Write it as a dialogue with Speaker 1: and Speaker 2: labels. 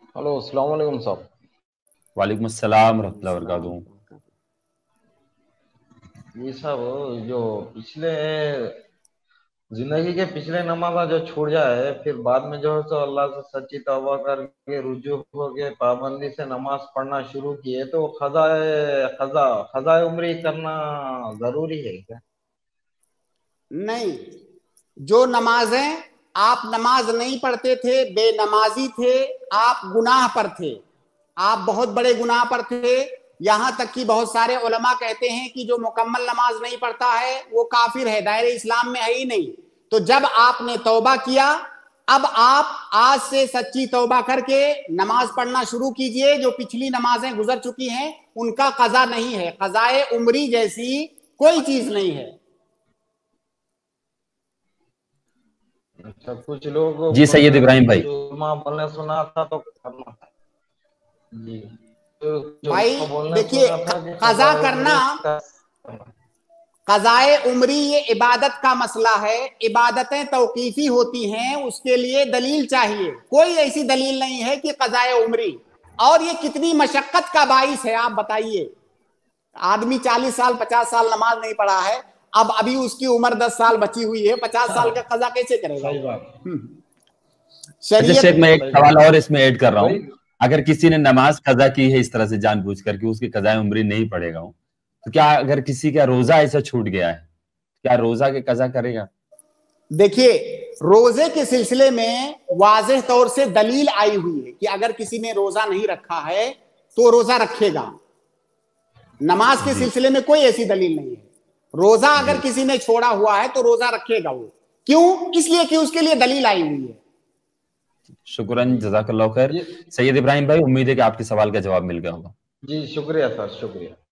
Speaker 1: Hello अस्सलाम वालेकुम साहब।
Speaker 2: वालेकुम अस्सलाम रहमतुल्लाहि व
Speaker 3: अस्सलाम
Speaker 2: बरकातुहू।
Speaker 3: वालेकुम।
Speaker 1: ये सब जो पिछले जिंदगी के पिछले नमाज जो छूट जाए फिर बाद में जो है तो अल्लाह से सच्ची तौबा करके रुजू होके पाबंदी से नमाज पढ़ना शुरू किए तो खजाए उम्री करना जरूरी है क्या?
Speaker 3: नहीं, जो नमाजें आप नमाज नहीं पढ़ते थे, बेनमाजी थे, आप गुनाह पर थे, आप बहुत बड़े गुनाह पर थे। यहां तक कि बहुत सारे उलमा कहते हैं कि जो मुकम्मल नमाज नहीं पढ़ता है वो काफिर है, दायरे इस्लाम में है ही नहीं। तो जब आपने तौबा किया, अब आप आज से सच्ची तौबा करके नमाज पढ़ना शुरू कीजिए। जो पिछली नमाजें गुजर चुकी हैं उनका कजा नहीं है, कजाए उम्री जैसी कोई चीज नहीं है।
Speaker 1: अच्छा, कुछ लोग
Speaker 2: जी सैयद इब्राहिम भाई।
Speaker 1: कुछ उलमा बोलने सुना था तो करना था। जी, तो कुछ
Speaker 3: भाई
Speaker 1: उलमा बोलने
Speaker 3: देखिए,
Speaker 1: सुना था कि
Speaker 3: कजा
Speaker 1: खजाए
Speaker 3: करना,
Speaker 1: उम्री करना।
Speaker 3: कजाए उम्री ये इबादत का मसला है। इबादतें तौकीफी होती हैं, उसके लिए दलील चाहिए। कोई ऐसी दलील नहीं है कि कजाए उम्री। और ये कितनी मशक्कत का बाइस है, आप बताइए। आदमी 40 साल 50 साल नमाज नहीं पढ़ा है, अब अभी उसकी उम्र 10 साल बची हुई है, 50 साल का कजा कैसे करेगा
Speaker 1: सही
Speaker 3: वो?
Speaker 1: बात।
Speaker 2: अच्छा
Speaker 3: शरीयत।
Speaker 2: शेख, मैं एक
Speaker 1: सही
Speaker 2: सवाल
Speaker 1: बात।
Speaker 2: और इसमें ऐड कर रहा
Speaker 1: वही।
Speaker 2: हूँ। अगर किसी ने नमाज कजा की है इस तरह से जानबूझ करके, उसकी कजाए उम्री नहीं पड़ेगा वो, तो क्या अगर किसी का रोजा ऐसा छूट गया है, क्या रोजा के कजा करेगा?
Speaker 3: देखिए, रोजे के सिलसिले में वाज़ेह तौर से दलील आई हुई है कि अगर किसी ने रोजा नहीं रखा है तो रोजा रखेगा। नमाज के
Speaker 2: जी
Speaker 3: सिलसिले में कोई ऐसी दलील नहीं है। रोजा अगर
Speaker 2: जी,
Speaker 3: किसी ने छोड़ा हुआ है तो रोजा रखेगा वो। क्यों? इसलिए कि उसके लिए दलील आई हुई है।
Speaker 2: शुक्रन, जज़ाकल्लाह खैर।
Speaker 1: जी।
Speaker 2: सैयद इब्राहिम भाई, उम्मीद है कि आपके सवाल का जवाब मिल गया होगा।
Speaker 1: जी शुक्रिया सर, शुक्रिया।